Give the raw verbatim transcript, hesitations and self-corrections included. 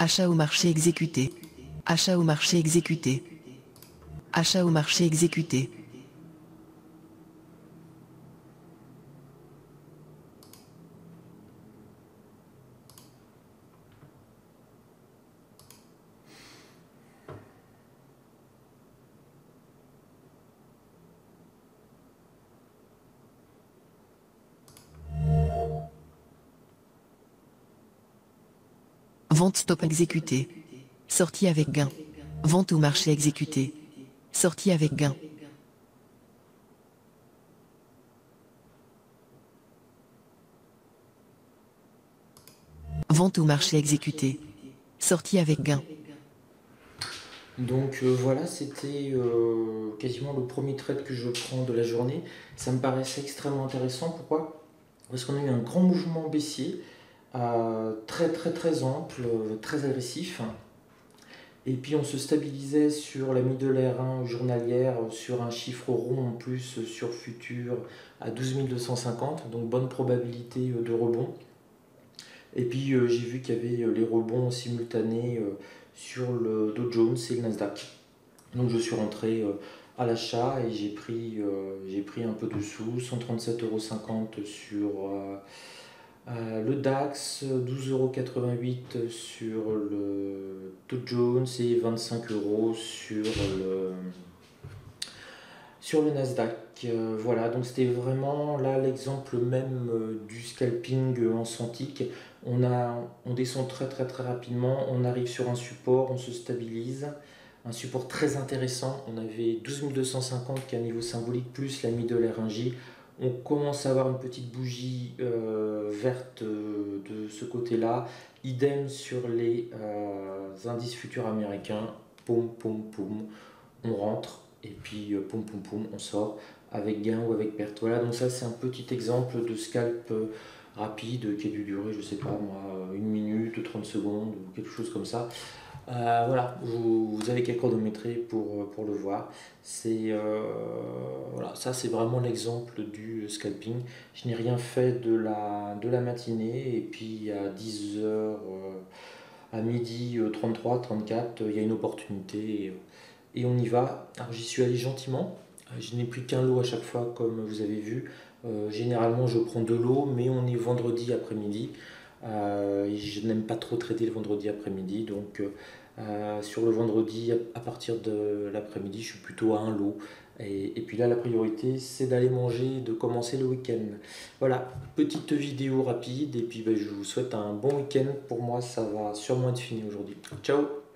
Achat au marché exécuté. Achat au marché exécuté. Achat au marché exécuté. Vente stop exécuté. Sortie avec gain. Vente au marché exécuté. Sortie avec gain. Vente au marché exécuté. Sortie avec gain. Donc euh, voilà, c'était euh, quasiment le premier trade que je prends de la journée. Ça me paraissait extrêmement intéressant. Pourquoi? Parce qu'on a eu un grand mouvement baissier, euh, très très très ample, euh, très agressif. Et puis on se stabilisait sur la middle R un journalière, sur un chiffre rond en plus sur futur à douze mille deux cent cinquante, donc bonne probabilité euh, de rebond. Et puis euh, j'ai vu qu'il y avait euh, les rebonds simultanés euh, sur le Dow Jones et le Nasdaq. Donc je suis rentré euh, à l'achat et j'ai pris, euh, j'ai pris un peu de sous, cent trente-sept euros cinquante sur euh, euh, le DAX, douze euros quatre-vingt-huit sur le Dow Jones et vingt-cinq euros sur le, sur le Nasdaq. Euh, voilà, donc c'était vraiment là l'exemple même euh, du scalping euh, en Santic. On, a, on descend très très très rapidement, on arrive sur un support, on se stabilise. Un support très intéressant, on avait douze mille deux cent cinquante qui est un niveau symbolique plus la middle R un J. On commence à avoir une petite bougie euh, verte euh, de ce côté-là. Idem sur les euh, indices futurs américains. Poum, poum, poum. On rentre et puis euh, poum, poum, poum, on sort avec gain ou avec perte. Voilà, donc ça c'est un petit exemple de scalp euh, rapide qui a dû durer, je sais pas moi, une minute, trente secondes ou quelque chose comme ça. Euh, voilà, vous, vous avez quelques chronométrés pour, pour le voir. C'est euh, voilà, ça c'est vraiment l'exemple du scalping. Je n'ai rien fait de la, de la matinée et puis à dix heures, euh, à midi euh, trente-trois, trente-quatre, il y a une opportunité et, et on y va. Alors j'y suis allé gentiment. Je n'ai pris qu'un lot à chaque fois comme vous avez vu. Euh, généralement je prends deux lots mais on est vendredi après-midi. Euh, je n'aime pas trop traiter le vendredi après-midi, donc euh, sur le vendredi à partir de l'après-midi, je suis plutôt à un lot. Et, et puis là, la priorité, c'est d'aller manger, de commencer le week-end. Voilà, petite vidéo rapide, et puis ben, je vous souhaite un bon week-end. Pour moi, ça va sûrement être fini aujourd'hui. Ciao!